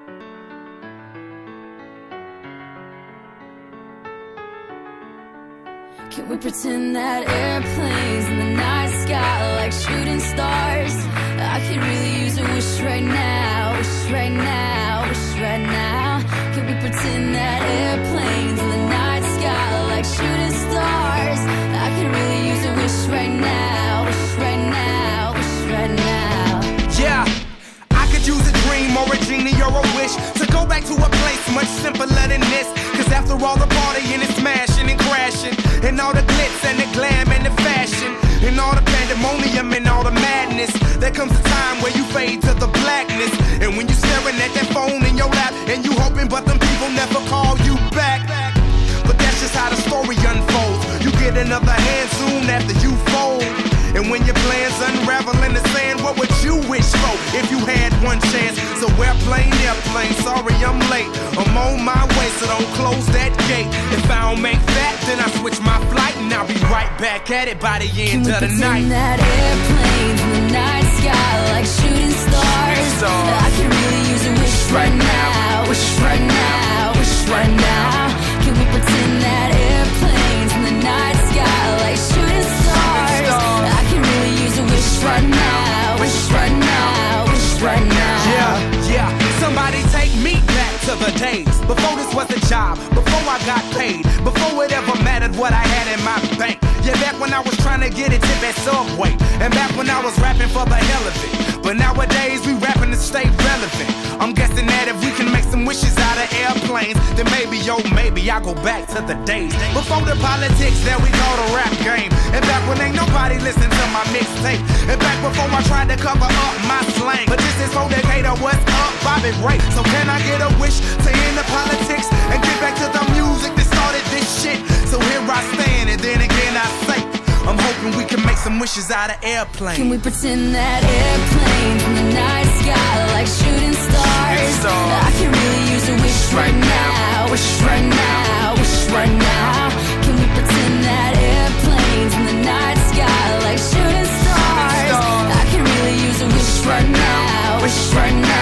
Can we pretend that airplanes in the night sky are like shooting stars? I could really use a wish right now, wish right now, wish right now. Can we pretend that airplanes in the night sky are like shooting stars? I could really use a wish right now, wish right now, wish right now. Yeah, I could use a dream or a genie or a wish to go back to a place much simpler than this. Cause after all the partying and smashing and crashing, and all the glitz and the glam and the fashion, and all the pandemonium and all the madness, there comes a time where you fade to the blackness. And when you're staring at that phone in your lap, and you hoping but them people never call you back. But that's just how the story unfolds. You get another hand soon after you fold. And when your plans unravel in the sand, what would you wish for if you had one chance? So airplane, sorry I'm late. I'm on my way, so don't close that gate. If I don't make that, then I switch my flight, and I'll be right back at it by the end of the night. Can we pretend that airplanes in the night sky like shooting stars? I can really use a wish right now, wish right now, wish right now. Can we pretend that airplanes in the night sky like shooting stars? I can really use a wish right now, wish right now, wish right now. Yeah, somebody take me back to the days before this was a job, before I got paid, before it ever mattered what I had in my bank. Yeah, back when I was trying to get a tip at Subway, and back when I was rapping for the hell of it. But nowadays we rapping to stay relevant. I'm guessing that if we can make some wishes out of airplanes, then maybe, yo, maybe I'll go back to the days before the politics that we call the rap game. And back when ain't nobody listened to my mixtape. And back before I tried to cover up my slang. But this is for Decatur, what's up, Bobby Ray? So can I get a wish to end the politics and get back to the music that started this shit? So here I stand, and then again I say, I'm hoping we can make some wishes out of airplanes. Can we pretend that airplanes in the night sky like shooting stars? I can really use a wish right now, wish right now, wish right now. Can we pretend that airplanes in the night sky like shooting stars? I can really use a wish right now, wish right now.